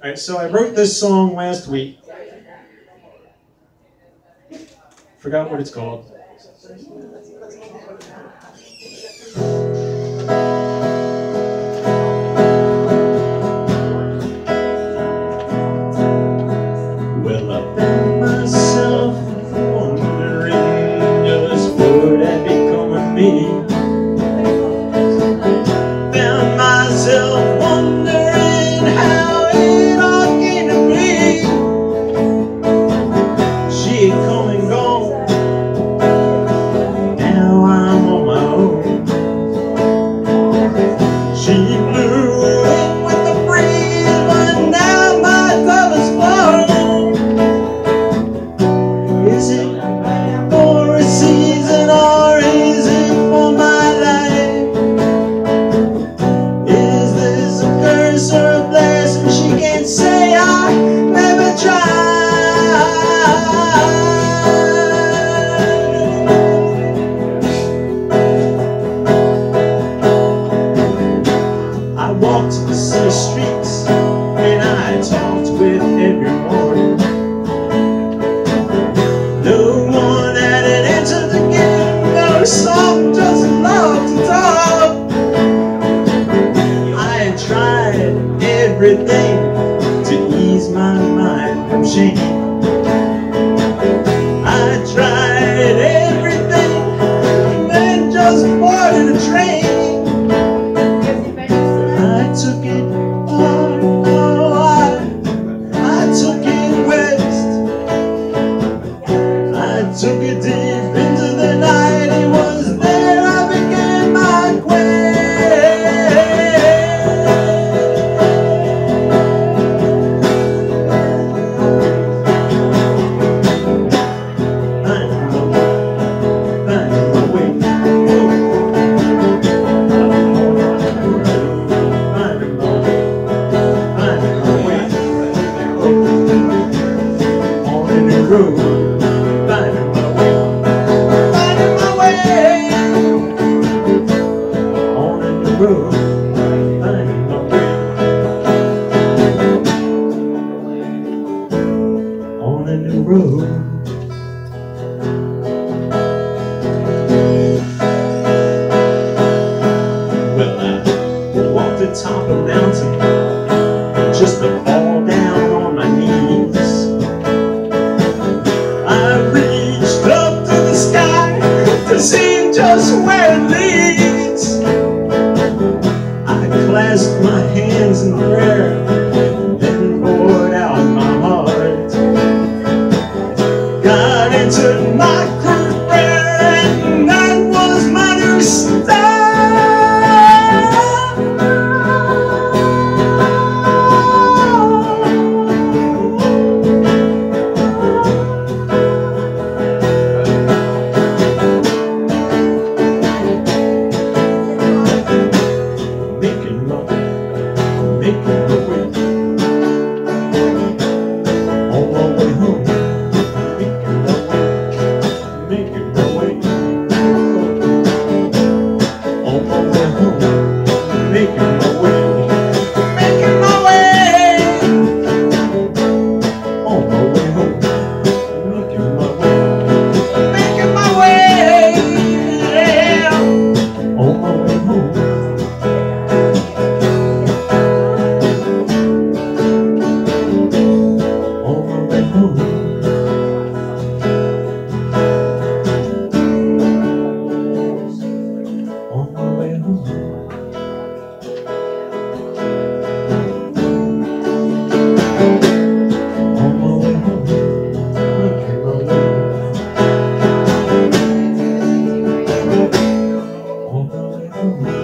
All right, so I wrote this song last week. Forgot what it's called. Well, I found myself wondering just what had become of me. Found myself wondering how it all came to be. She had come and gone. Now I'm on my own. She blew in with the breeze, but now my love is blown. Is it for a season or is it for my life? Is this a curse or a blessing? She can't say I never tried. I walked the city streets and I talked with everyone. No one had an answer to give. No, some just love to talk. I had tried everything to ease my mind from shame. I tried everything and then just boarded a train. I took it hard, I took it west. I took it deep into the night. It was there I began my quest. On a new road. Well, I walked the top of a mountain just to fall down on my knees. I reached up to the sky to see just where it leads. I clasped my hands in prayer and poured out my heart. God answered my crude prayer, and that was my new start. Making my way on my way home. Making my way on my way home. Making my way on my way home. Making my way, yeah, on my way home. On my way home. On my way home. On my way home. Making my way. On my way home.